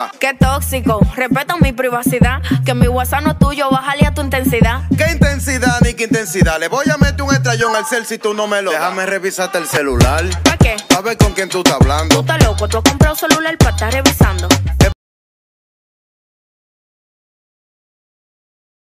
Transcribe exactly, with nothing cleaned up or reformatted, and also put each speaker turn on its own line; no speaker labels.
Qué tóxico, respeta mi privacidad. Que mi WhatsApp no es tuyo, bájale a tu intensidad.
¿Qué intensidad ni qué intensidad? Le voy a meter un estrellón al cel si tú no me lo das. Déjame revisarte el celular.
¿Para qué?
A ver con quién tú estás hablando.
Tú estás loco, tú has comprado celular para estar revisando.